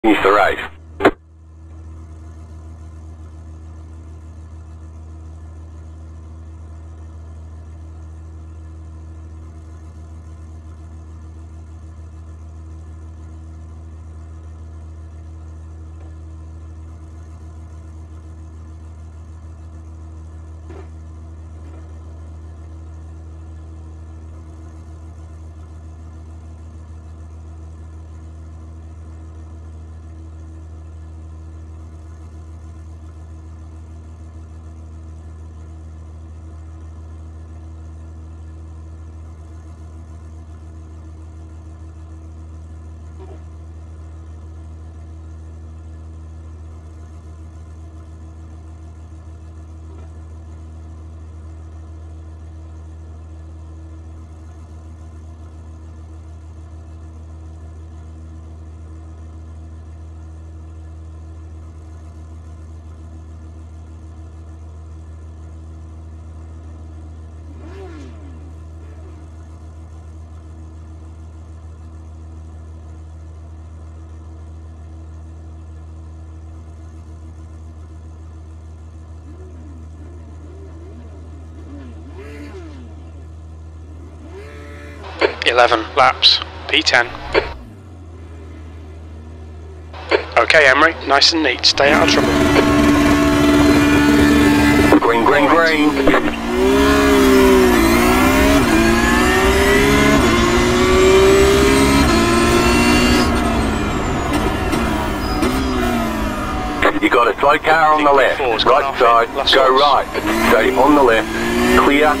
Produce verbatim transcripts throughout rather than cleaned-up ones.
Finish the race. eleven laps, P ten. Okay, Emery, nice and neat, stay out of trouble. Green, green, green. You got a slow car on the left, right side, go right, stay on the left, clear.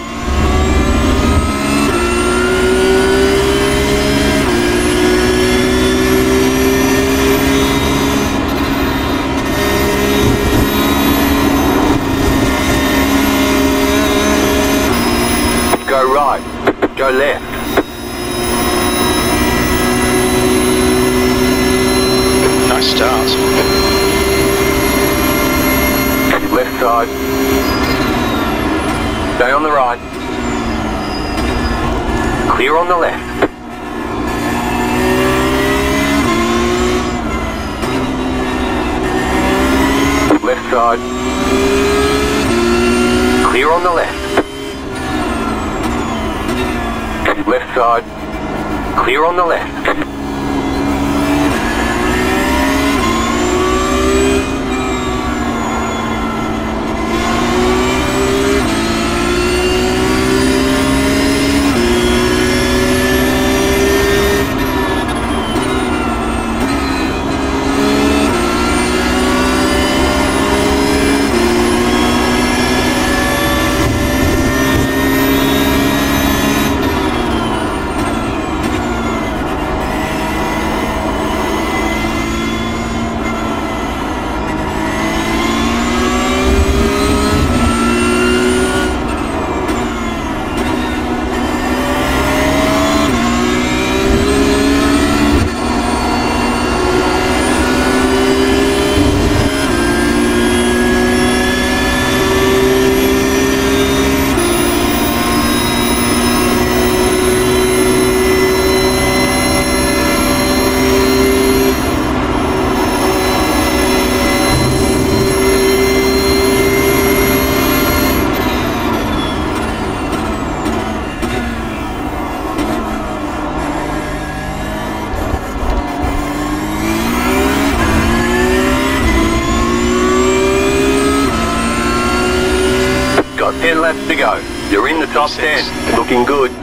Go right, go left. Nice start. Left side. Stay on the right. Clear on the left. Left side. Clear on the left. Left side, clear on the left. ten laps to go. You're in the top ten. Looking good.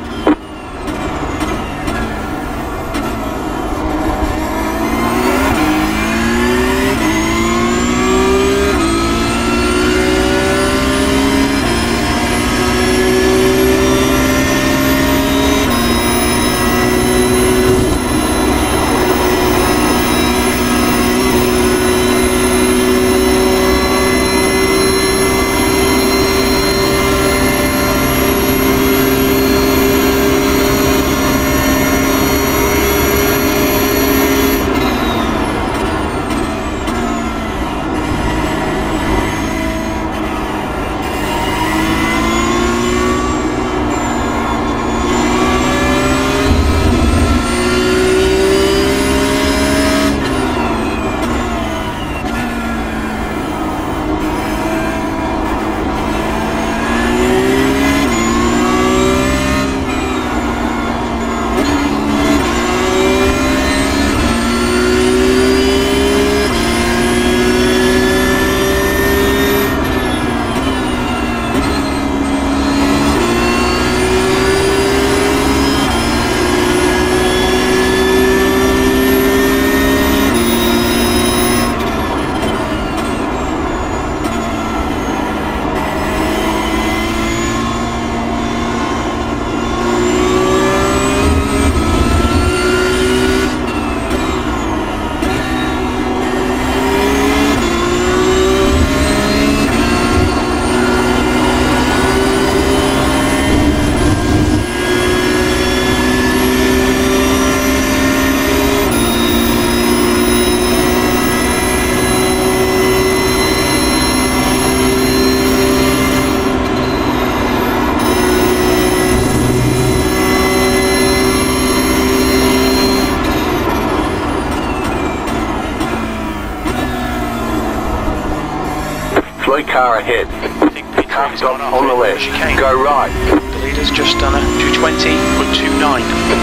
slow car ahead. I think P three is on, on the left. Chicane. Go right. The leader's just done a two twenty point two nine.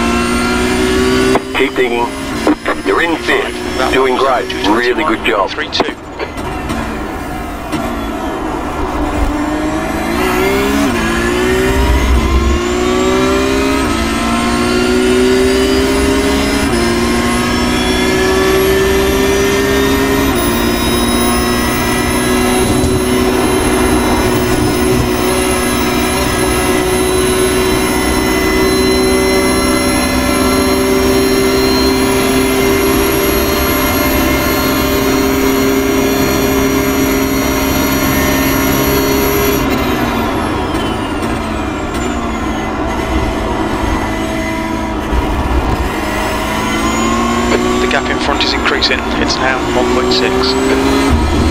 Keep digging. You're in fifth. Doing great. Really good job. three two. The gap in front is increasing. It's now one point six.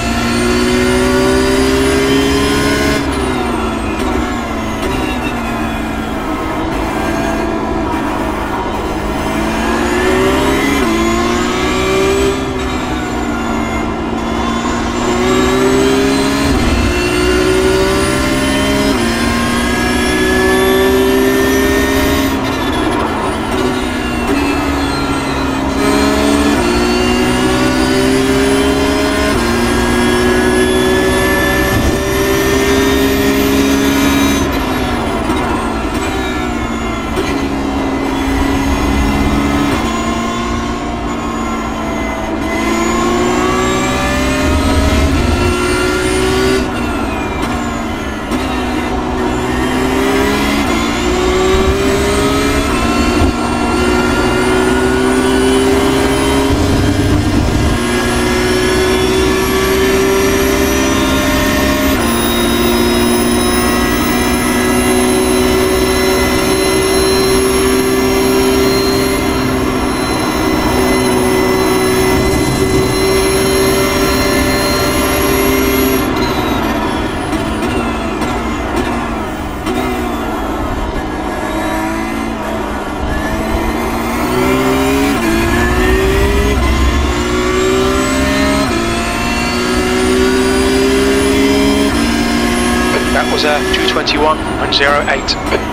That was a two twenty-one point zero eight.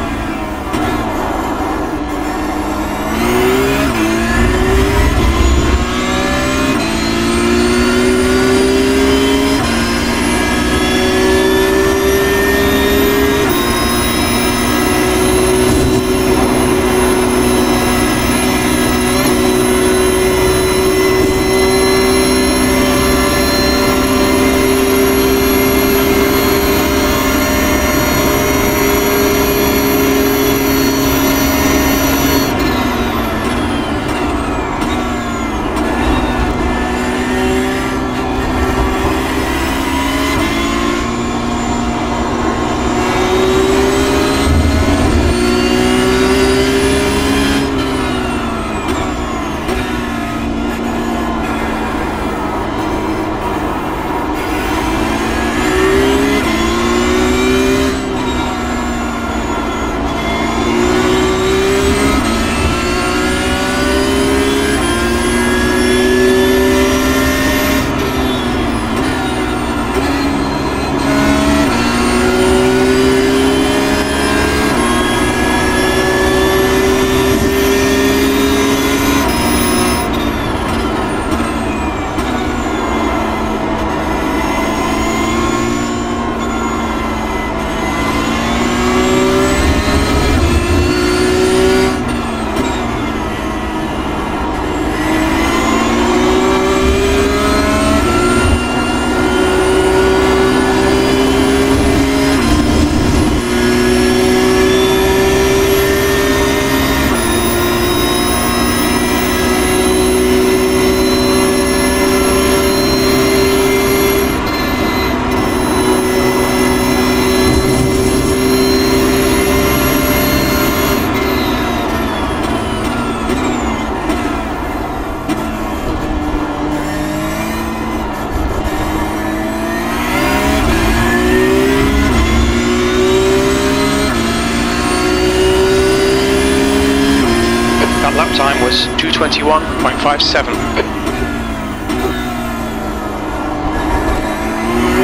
Time was two twenty-one point five seven.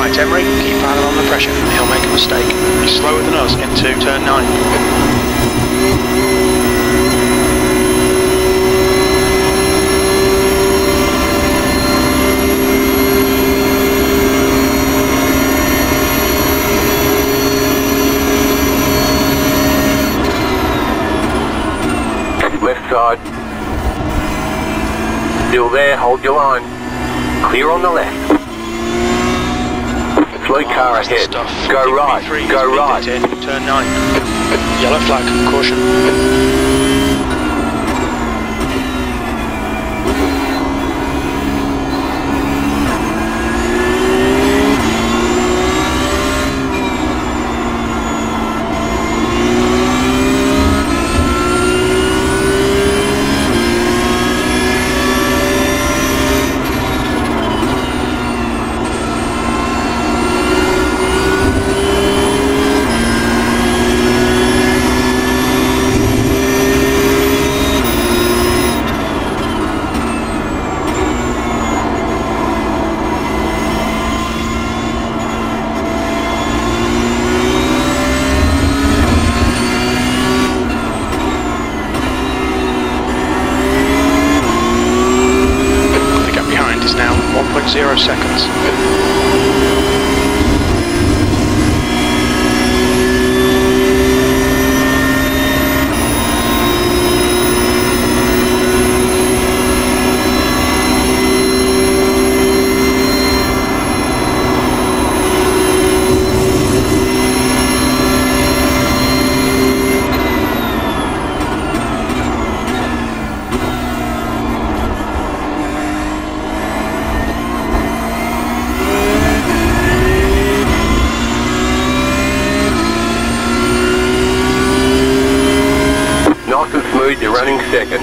right, Emery, keep Alan on the pressure, he'll make a mistake. He's slower than us into turn nine. Left side. Still there, hold your line. Clear on the left. Slow car ahead. Go right, go right. Turn nine. Yellow flag, caution. Zero seconds. You're running second.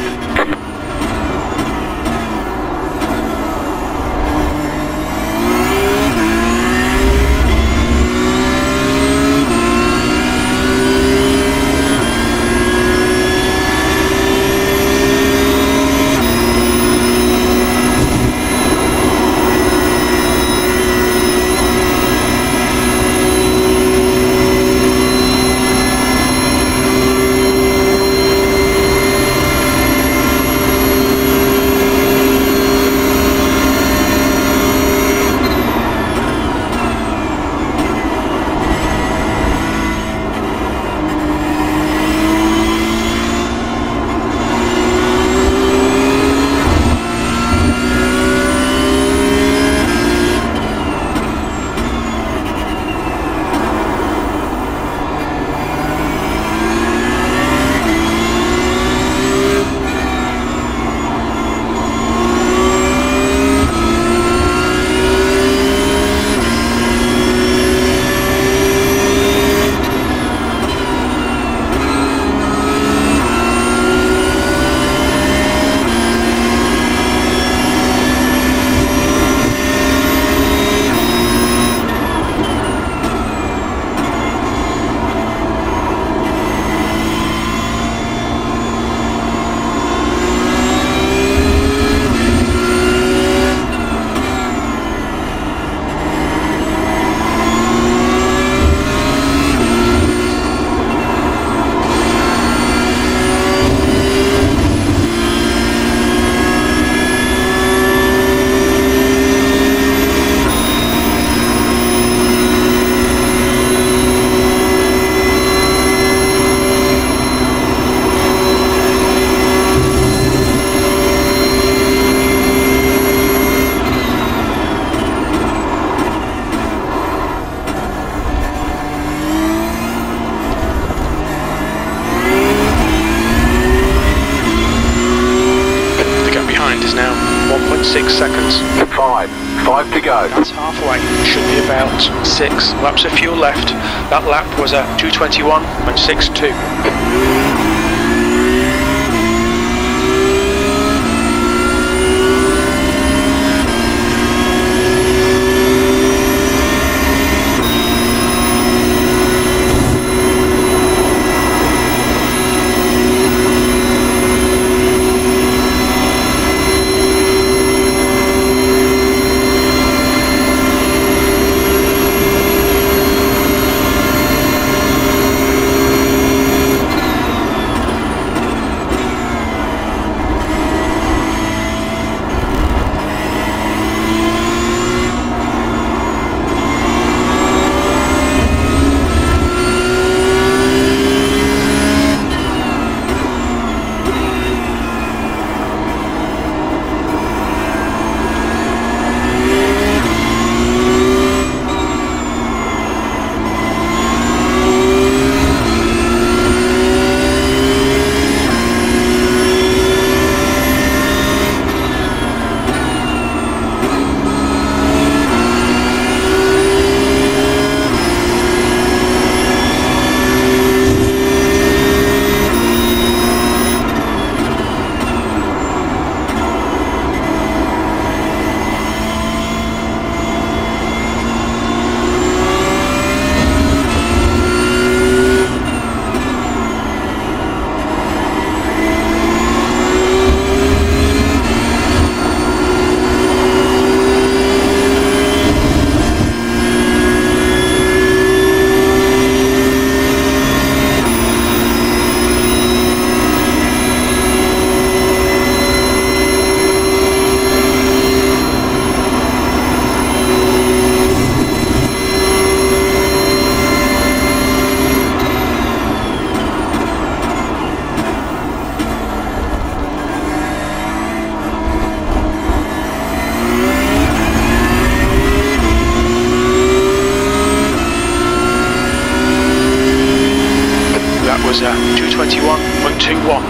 Six seconds. Five. Five to go. That's halfway. Should be about six laps of fuel left. That lap was at two twenty-one and six two. was uh, two twenty-one point two one.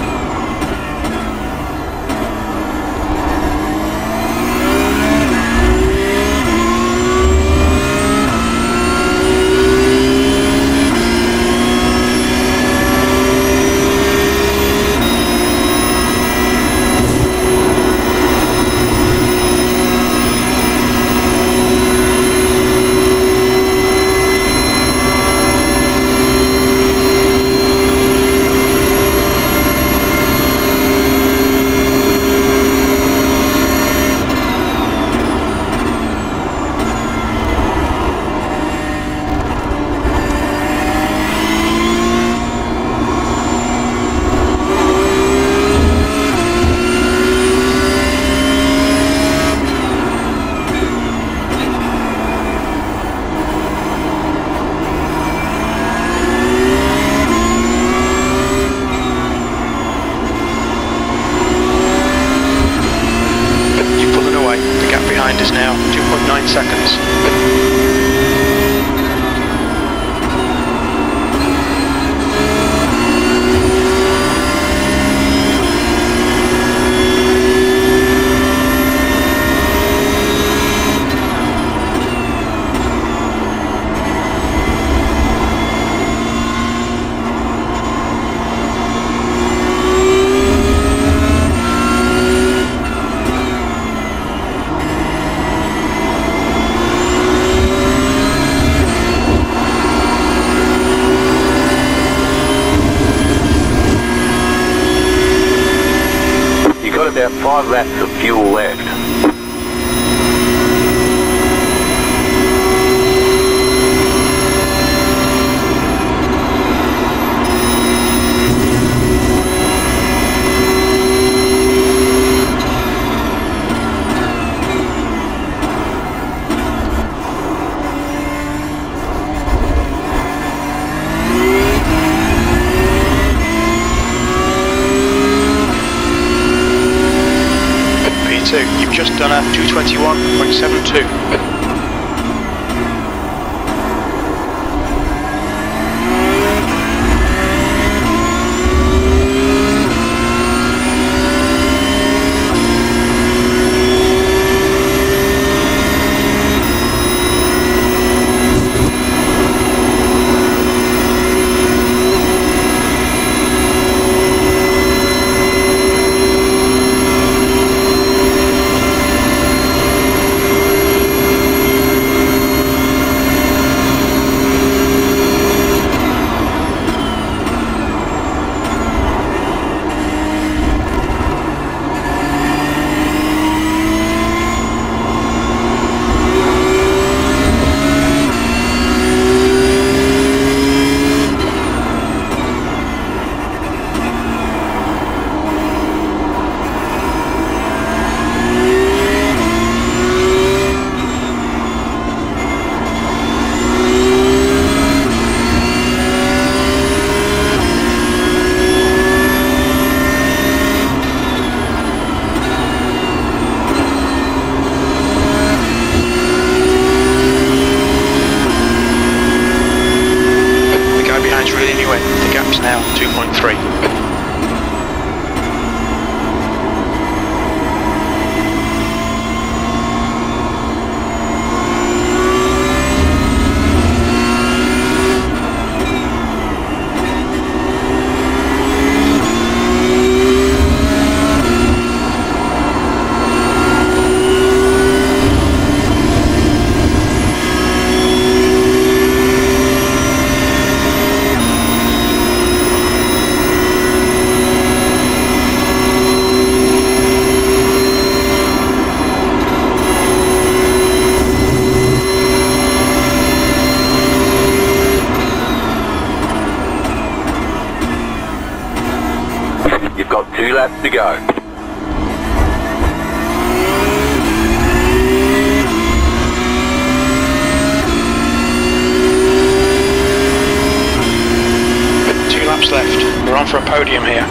Is now two point nine seconds. About five laps of fuel left. You've just done a two twenty-one point seven two. The gap's now two point three. You've got two laps to go. Two laps left. We're on for a podium here.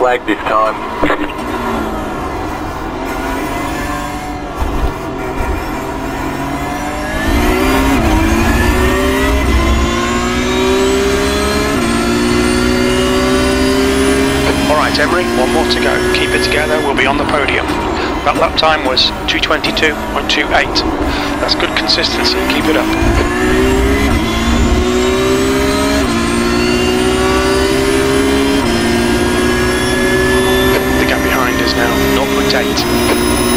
flag this time. Alright Emery, one more to go. Keep it together, we'll be on the podium. That lap time was two twenty-two point two eight. That's good consistency, keep it up. The gap behind is now zero point eight.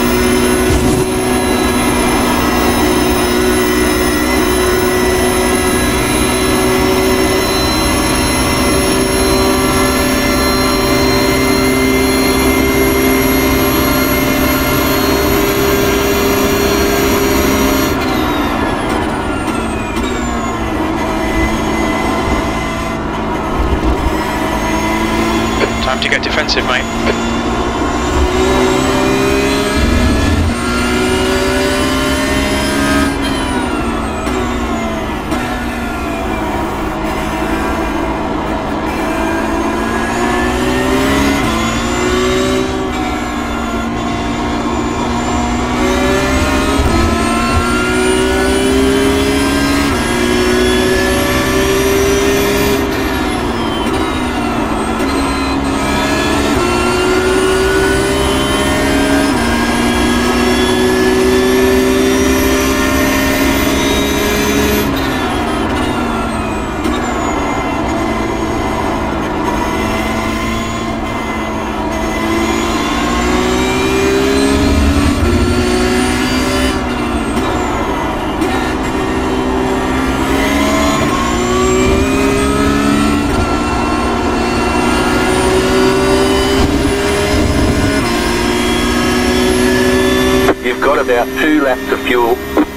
Time to get defensive, mate. About two laps of fuel.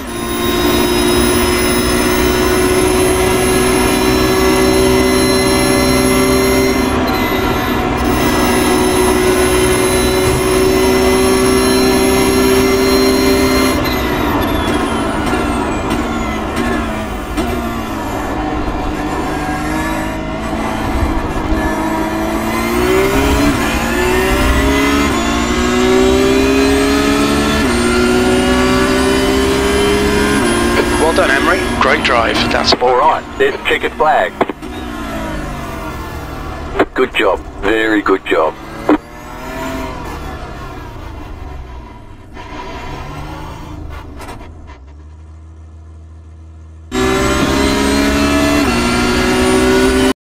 Well done, Emery. Great drive. That's all right. There's a checkered flag. Good job. Very good job.